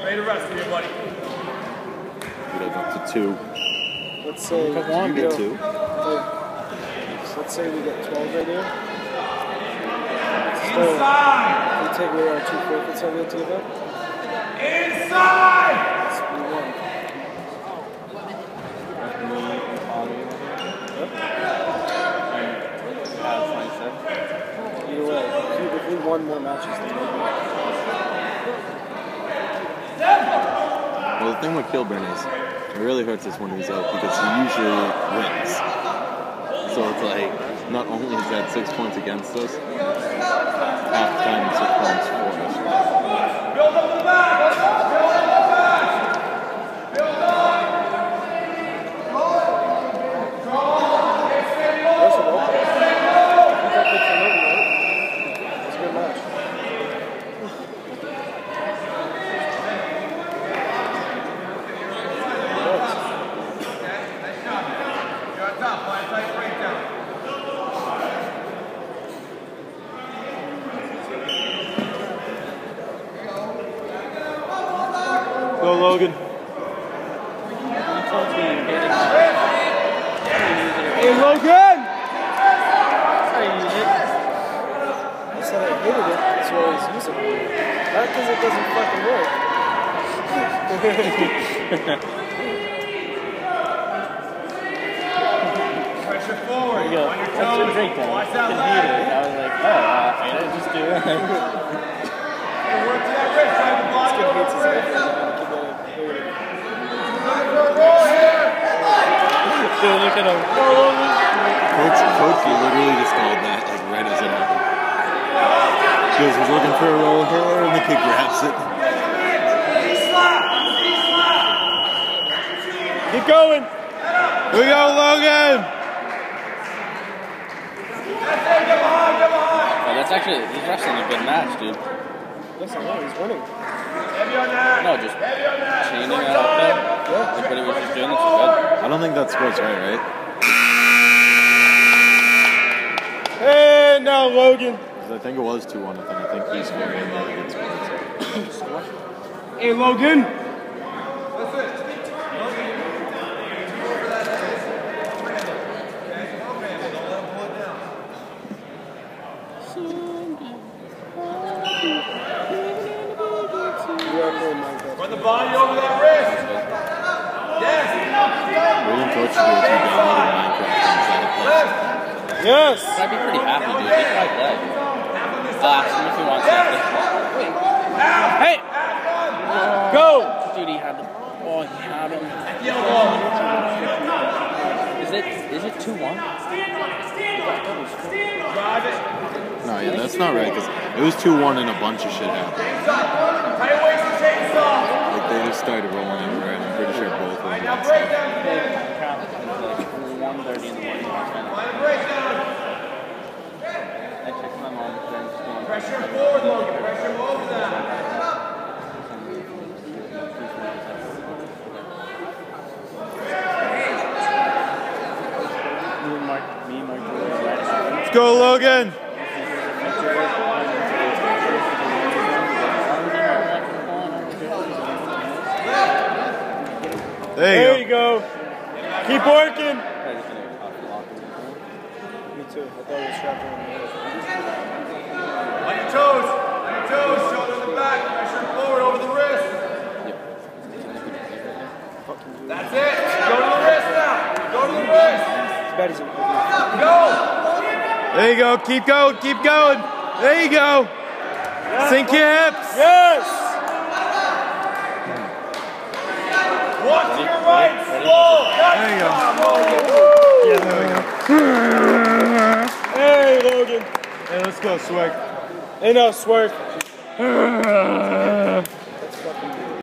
Lay the rest of you, buddy. We'd have up to 2. Let's say you get 2. Let's say we get 12 right here. Inside! We take away our 2 forfeits that we have to give up. Inside! We won. Either way, if we won more matches than they did. Well, the thing with Kilburn is, it really hurts us when he's out because he usually wins. So it's like, not only is that 6 points against us, half the time it's 6 points for us. Build up the back! Build up the back! Build up! It's a good match. Go, Logan. Hey, Logan! I said I hated it, so I was using it. Not because it doesn't fucking work. Pressure forward. There you go. On your That's toes. your drink then. Watch that Can leg. heat it. I was like, oh, I didn't just do it. Work to that wrist. Try the body Kid over hates the his wrist. effort. Dude, look at him. Coach literally just called that like right as it happened. He goes, he's looking for a roll here, and the kid grabs it. Keep going! We go, Logan! Oh, that's actually, he's wrestling a good match, dude. Listen, no, he's winning. Heavy on that. No, just Heavy on that. chaining it up there. Like what he was just doing, this is good. I don't think that sport's right? Hey, now Logan! Because I think it was 2-1, and I think he scored and the other kid scored. Hey, Logan! Run the body over that wrist. Yes. William Coach did if you downloaded Minecraft inside of Lift. Yes! I'd be pretty happy, dude. He's quite dead. I'll ask him if he wants something. Hey! Go! Dude, he had him. Oh, he had him. Is it 2-1? Drive it. No, yeah, that's not right, because it was 2-1 and a bunch of shit happened. Tight waist and chainsaw. Like, they just started rolling everywhere, and I'm pretty sure both of them Now got break stuff. down. Like 1:30 in the morning last night. Line of breakdown. I texted my mom during school. Pressure forward, Logan. Pressure over that. Me and Mark were right after. Let's go, Logan! There you go. Keep working! I just gonna go talk to the locker room. Me too. I thought it was strapped on. On your toes. On your toes. Shoulder to the back. Pressure forward over the wrist. That's it. Go to the wrist now. Go to the wrist. It's bad as it Go. There you go. Keep going. Keep going. There you go. Sink your hips. Yes! Walk to your right. Slow. There you go. Yeah, there we go. Hey, Logan! Hey, let's go, Swag. Hey, no, swerve.